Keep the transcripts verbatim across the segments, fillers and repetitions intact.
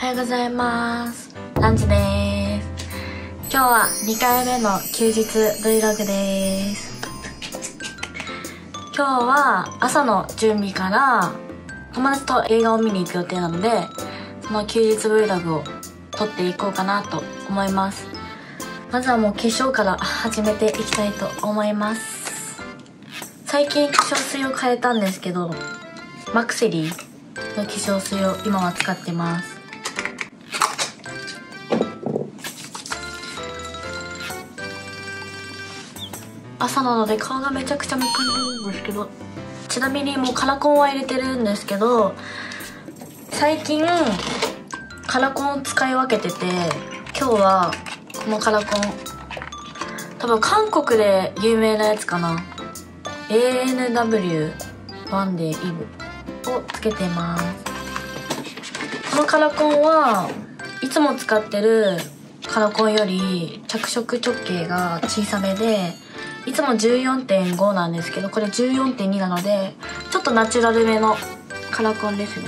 おはようございます。ランチです。今日はにかいめの休日 Vlog です。今日は朝の準備から友達と映画を見に行く予定なので、その休日 Vlog を撮っていこうかなと思います。まずはもう化粧から始めていきたいと思います。最近化粧水を変えたんですけど、マクセリーの化粧水を今は使ってます。朝なので顔がめちゃくちゃむくんでるんですけど、ちなみにもうカラコンは入れてるんですけど、最近カラコンを使い分けてて、今日はこのカラコン、多分韓国で有名なやつかな、 エーエヌダブリュー ワンデーイブをつけてます。このカラコンはいつも使ってるカラコンより着色直径が小さめで、いつも じゅうよんてんご なんですけど、これ じゅうよんてんに なのでちょっとナチュラルめのカラコンですね。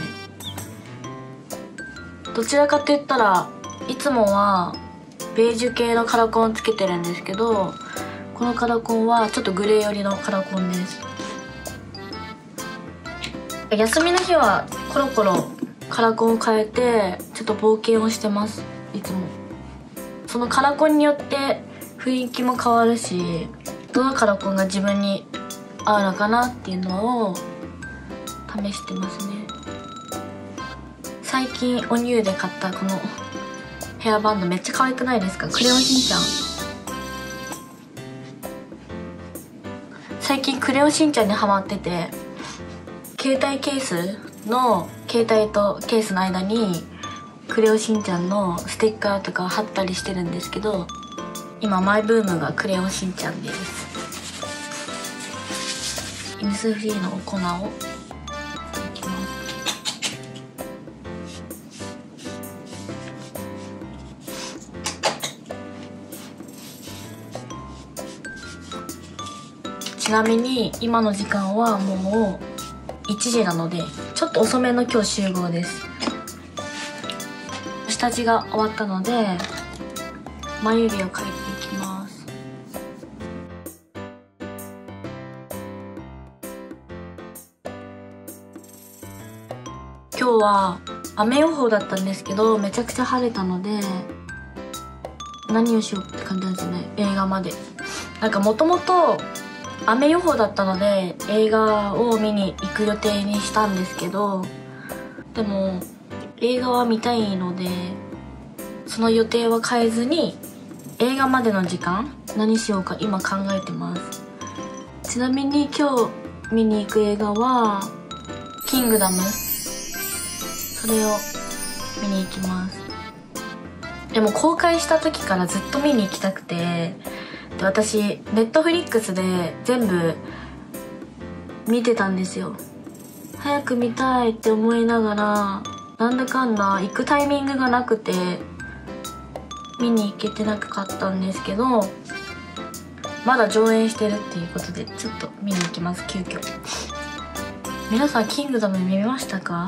どちらかといったらいつもはベージュ系のカラコンをつけてるんですけど、このカラコンはちょっとグレー寄りのカラコンです。休みの日はコロコロカラコンを変えてちょっと冒険をしてます。いつもそのカラコンによって雰囲気も変わるし、どのカラコンが自分に合うのかなっていうのを試してますね。最近おニューで買ったこのヘアバンドめっちゃ可愛くないですか？クレヨンしんちゃん。最近クレヨンしんちゃんにハマってて、携帯ケースの携帯とケースの間にクレヨンしんちゃんのステッカーとかを貼ったりしてるんですけど、今マイブームがクレヨンしんちゃんです。イニスフリーのお粉をいきます。ちなみに今の時間はもういちじなので、ちょっと遅めの今日集合です。下地が終わったので眉毛を描いていきます。今日は雨予報だったんですけど、めちゃくちゃ晴れたので何をしようって感じなんですよね。映画までなんかもともと雨予報だったので映画を見に行く予定にしたんですけど、でも映画は見たいのでその予定は変えずに映画までの時間何しようか今考えてます。ちなみに今日見に行く映画はキングダム、それを見に行きます。でも公開した時からずっと見に行きたくて、で私ネットフリックスで全部見てたんですよ。早く見たいって思いながらなんだかんだ行くタイミングがなくて見に行けてなかったんですけど、まだ上映してるっていうことでちょっと見に行きます、急遽。皆さんキングダム見ましたか？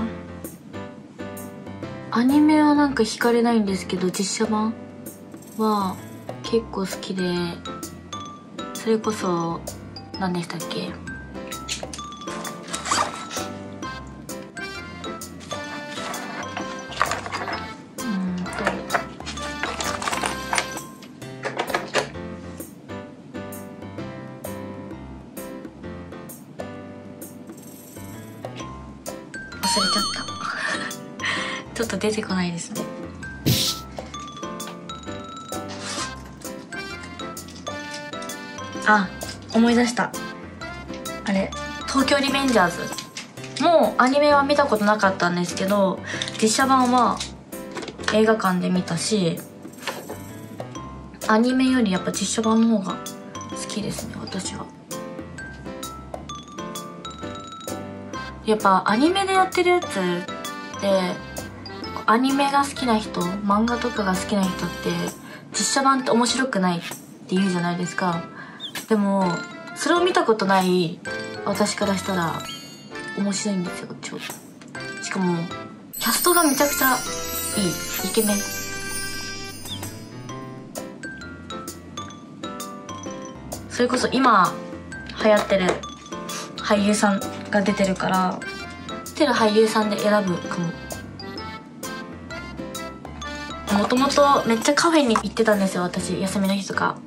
アニメはなんか惹かれないんですけど、実写版は結構好きで、それこそ何でしたっけ、忘れちゃったちょっと出てこないですね。あ、思い出した。あれ、東京リベンジャーズもうアニメは見たことなかったんですけど、実写版は映画館で見たし、アニメよりやっぱ実写版の方が好きですね、私は。やっぱアニメでやってるやつってアニメが好きな人、漫画とかが好きな人って実写版って面白くないって言うじゃないですか。でもそれを見たことない私からしたら面白いんですよ、超。しかもキャストがめちゃくちゃイケメン。それこそ今流行ってる俳優さんが出てるから出てる俳優さんで選ぶかも。もともとめっちゃカフェに行ってたんですよ私、休みの日とか。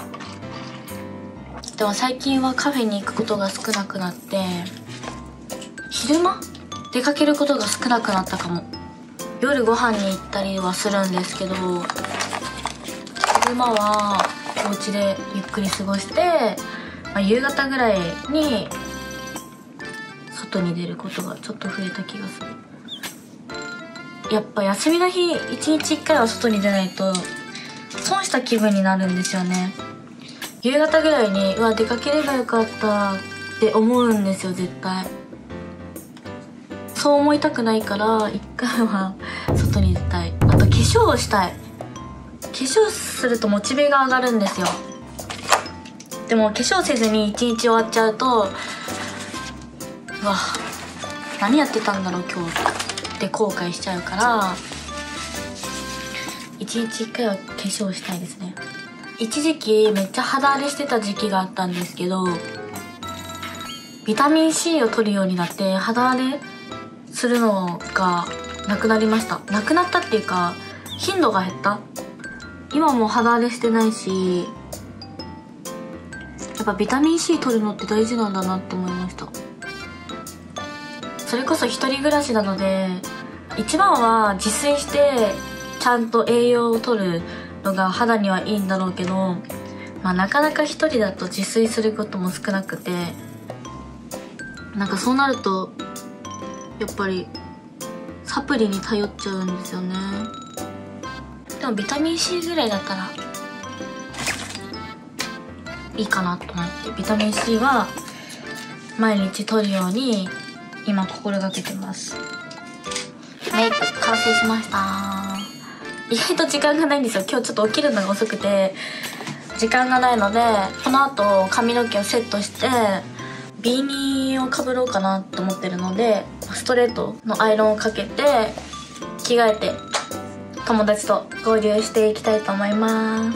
でも最近はカフェに行くことが少なくなって昼間出かけることが少なくなったかも。夜ご飯に行ったりはするんですけど、昼間はお家でゆっくり過ごして、まあ、夕方ぐらいに外に出ることがちょっと増えた気がする。やっぱ休みの日一日一回は外に出ないと損した気分になるんですよね。夕方ぐらいにうわ出かければよかったって思うんですよ絶対。そう思いたくないから一回は外に出たい。あと化粧をしたい。化粧するとモチベが上がるんですよ。でも化粧せずに一日終わっちゃうとうわ何やってたんだろう今日って後悔しちゃうから一日一回は化粧したいですね。一時期めっちゃ肌荒れしてた時期があったんですけど、ビタミン C を取るようになって肌荒れするのがなくなりました。なくなったっていうか頻度が減った。今も肌荒れしてないし、やっぱビタミン C 取るのって大事なんだなって思いました。それこそ一人暮らしなので一番は自炊してちゃんと栄養を取るのが肌にはいいんだろうけど、まあなかなか一人だと自炊することも少なくて、なんかそうなるとやっぱりサプリに頼っちゃうんですよね。でもビタミン C ぐらいだったらいいかなと思ってビタミン C は毎日取るように今心がけてます。メイク完成しました。意外と時間がないんですよ。今日ちょっと起きるのが遅くて時間がないので、この後髪の毛をセットしてビーニーをかぶろうかなと思ってるので、ストレートのアイロンをかけて着替えて友達と合流していきたいと思います。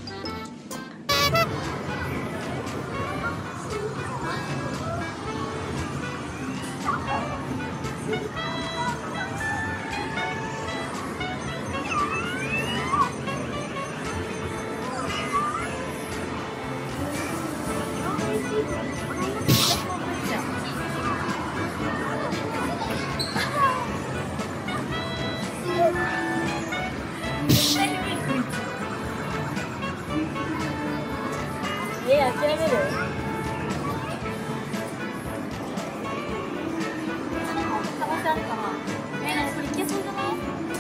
え、諦める？可能性あるかな？え、なんかこれいけそうじゃない？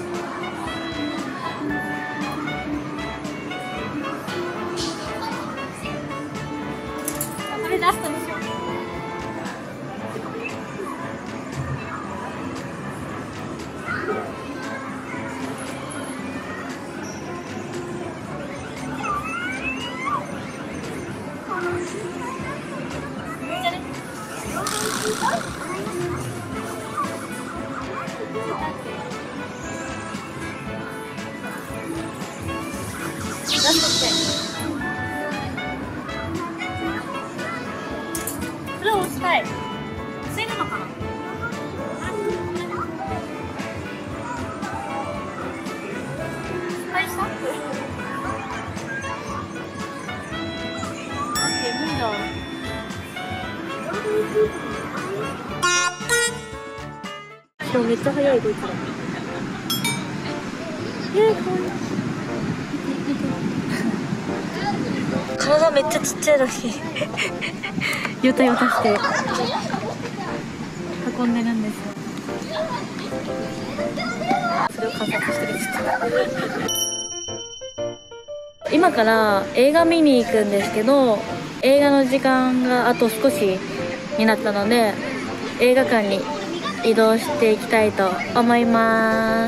これラストにしよう。それを押したい。押せるのかな？失敗した？え、無理だ。でもめっちゃ速いこいつら。えー、かわいい。体めっちゃちっちゃいらしい。ヨタヨタして運んでるんですよ。それを観察してるんです。今から映画見に行くんですけど、映画の時間があと少しになったので映画館に移動していきたいと思います。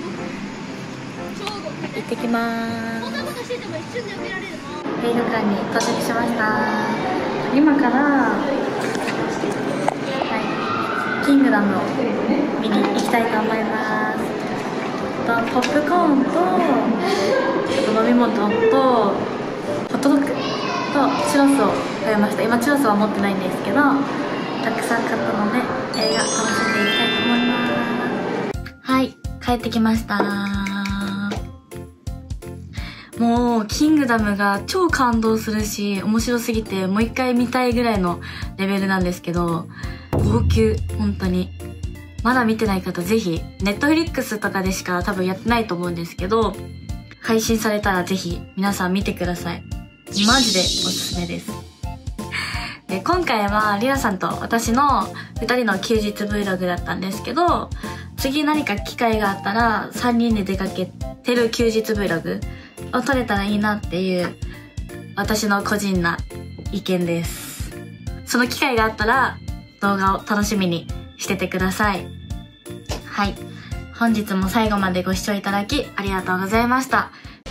行ってきます。映画館に到着しました。今から、はい、キングダムを見に行きたいと思います。 とポップコーンとあと飲み物とホットドッグとチュロスを買いました。今チュロスは持ってないんですけどたくさん買ったので映画楽しんでいきたいと思います。はい、帰ってきました。もうキングダムが超感動するし面白すぎてもう一回見たいぐらいのレベルなんですけど、号泣。本当にまだ見てない方ぜひネットフリックスとかでしか多分やってないと思うんですけど、配信されたらぜひ皆さん見てください。マジでおすすめです。で今回はリラさんと私のふたりの休日 Vlog だったんですけど、次何か機会があったらさんにんで出かけてる休日 Vlog を撮れたらいいなっていう私の個人な意見です。その機会があったら動画を楽しみにしててください。はい、本日も最後までご視聴いただきありがとうございました。